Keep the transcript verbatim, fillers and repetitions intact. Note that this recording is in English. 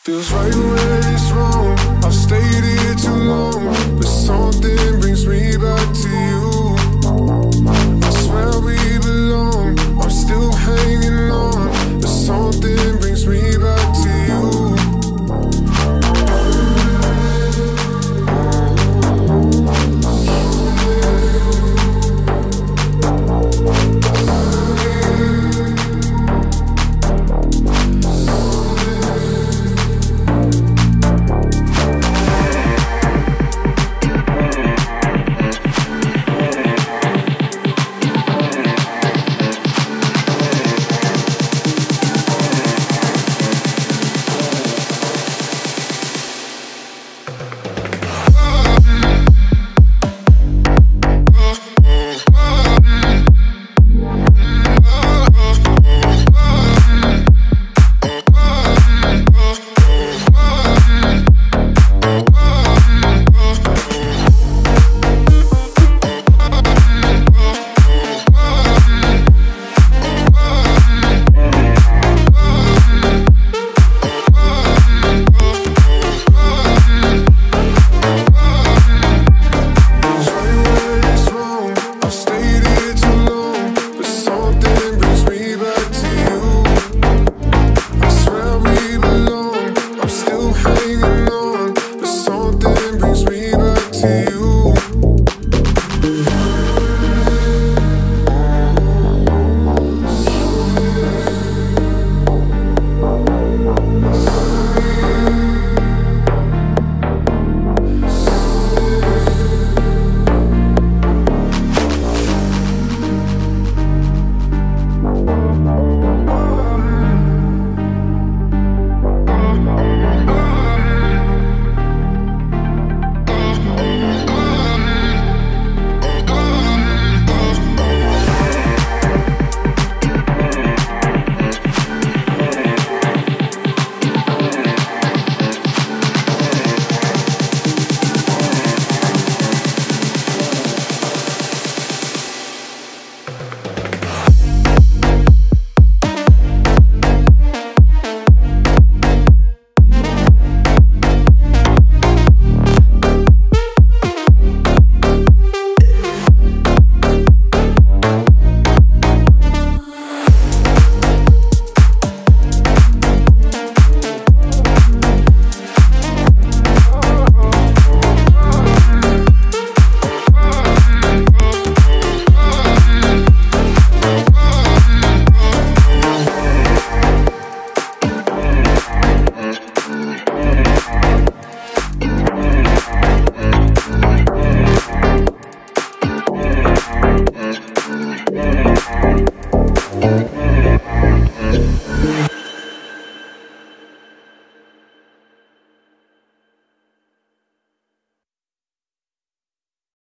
Feels right when it's wrong. I've stayed here too long, but something brings me back to you. I swear we belong. I'm still hanging on, but something brings me back to you. Thank you.